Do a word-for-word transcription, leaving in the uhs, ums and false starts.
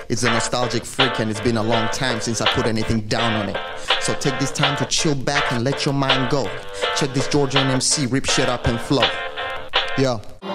It's a nostalgic freak and it's been a long time since I put anything down on it. So take this time to chill back and let your mind go. Check this Georgian M C rip shit up and flow. Yo.